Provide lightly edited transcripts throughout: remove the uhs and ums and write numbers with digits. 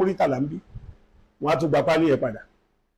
Murtala ń bí wọ́n á tún gba pálí yẹn padà.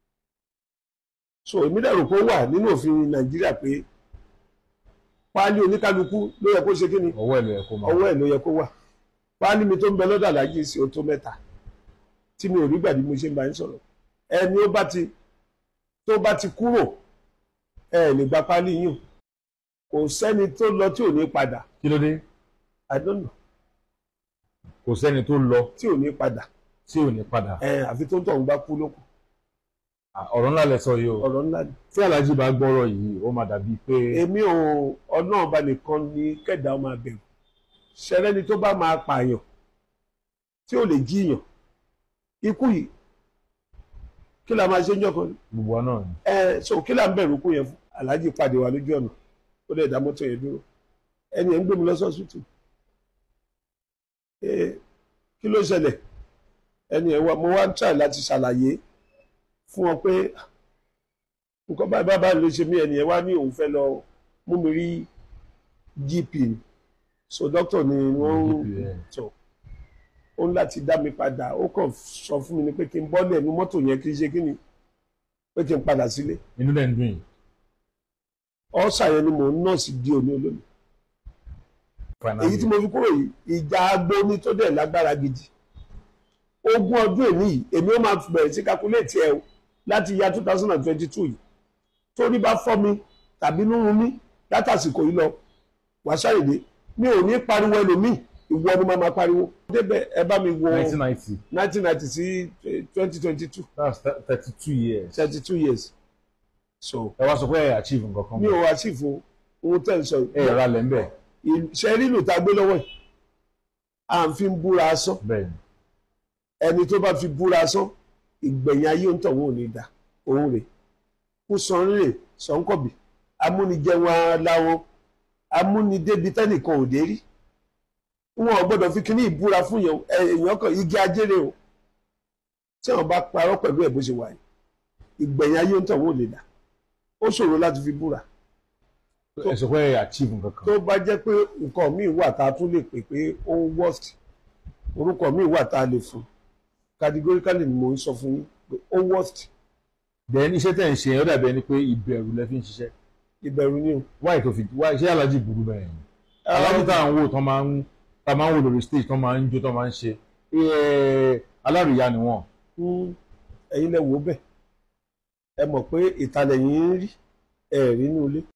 So èmi dẹ̀rù pé ó wà nínú òfin Nàìjíríà pé pálí oníkálukú ló yẹ kó ṣe kí ni ọwọ́ ẹ̀ ló yẹ kó máa ọwọ́ ẹ̀ ló yẹ kó wà. Pálí mi tó ń bẹ lọ́dọ̀ Aláàjì sí o tó 3 tí mi ò rí gbà bí mo ṣe ń bá yín sọ̀rọ̀. Ẹni tó bá ti kúrò ẹ lè gba pálí yín o. Kò sẹ́ni tó lọ tí ò ní padà. kí ló dé? I don't know. Kò sẹ́ni tó lọ tí ò ní padà. tí ò ní padà. Àfi tó ń tọ̀ ń bá kú lókun. Ọ̀rọ̀ ńlá lẹ sọ yìí o. Ọ̀rọ̀ ńlá ni. Tí Aláàjì bá gbọ́rọ̀ yìí ó máa dàbí pé. Èmi ò ọ̀nà ọba nìkan ni kẹ̀dá máa bẹ̀rù. Ṣẹlẹ́ni tó bá máa pààyàn tí ò lè jíyàn ikú yìí kí la máa ṣe ń jọkan. Gbogbo wa náà ni. So kí la ń bẹ̀rù kú yẹn fún. Aláàjì pàdé wa lójú ọ̀nà ó dẹ̀ dá mọ́tò yẹn dúró ẹni yẹn ń gbé mi lọ sọ́sítù. Kí ló ṣẹlẹ̀ ẹni yẹn mo wá ń try láti ṣàlàyé fún wọn pé nǹkan báyìí ló ṣe mí. ẹni yẹn wá ní òun fẹ́ lọ mú mi rí GP ni so doctor ni wọ́n ń tọ̀ ó ń láti dá mi padà. Ó kàn sọ fún mi ni pé kí n bọ́lẹ̀ ní mọ́tò yẹn kí n ṣe kí ni pé kí n padà sílé. Inú dẹ̀ ń dùn yìí. Ọ̀sà yẹn ni mò ń nọ́ọ̀sì di òní olómi. Èyí tí mo fi kúrò yìí ìjà agbóni tó dẹ̀ lágbára gidi. 20 ọdún èmi yìí èmi ó máa bẹ̀rẹ̀ sí calculate ẹ̀ o láti ya 2022 yìí torí bá fọ́ mi tàbí nínú mi látàsìkò yìí lọ Wasiu Ayinde mi ò ní pariwo ẹlòmíì ìwọ ni máa pariwo. Débẹ̀ ẹ bá mi wo 1990 sí 2022. That's 32 years. 32 years. So ẹ wá sọ pé ẹ achieve nǹkan kan. mi ò achieve ohun tẹ́ ń sọ. ẹ ra lẹ́ ń bẹ̀. Ṣe rí ìlú tá a gbé lọ́wọ́ yìí à ń fi búra asán. Bẹ́ẹ̀ni. Ẹni tó bá fi búra asán ìgbẹ̀yìn ayé ń tọ̀ wọ́n ò ní dá òun rè kó san rè sọ́nkọ̀bì amúnijẹun aláwọ̀ amúnidébi tẹ́nìkan ò dé rí. Wọn ò gbọ́dọ̀ fi kíní ìbúra fún èèyàn kan igi ajére o tí wọ́n bá parọ́ pẹ̀lú ẹ̀ bó ṣe wà yìí ìgbẹ̀yìn ayé ń tọ̀ wọ́n ò lè dá ó ṣòro láti fi búra. ẹ sọ pé ẹ achieve nǹkan kan. Tó bá jẹ́ pé nǹkan míì wà tá a tún lè pè pé ó worst orúkọ míì wà tá a lè fún categorically ni mo ń sọ fún yín pé ó worst. Bẹ́ẹ̀ ni iṣẹ́ tẹ̀ ń ṣe ó dàbí ẹni pé ìbẹ̀rù lẹ fi ń ṣiṣẹ́. Ìbẹ̀rù ni o. Wáyé tó fi wáyé ṣé Aláàjì burú bẹ́ẹ̀ ni. Aláàjì tá à ń wò tán máa ń wò lórí stage tán máa ń jó tán máa ń ṣe alárìíyá ni wọ́n. Ẹ̀yin lẹ wò bẹ́ẹ̀ ẹ mọ̀ pé ìtàlẹ̀ yìí ń rí ẹ̀rí inú ilé.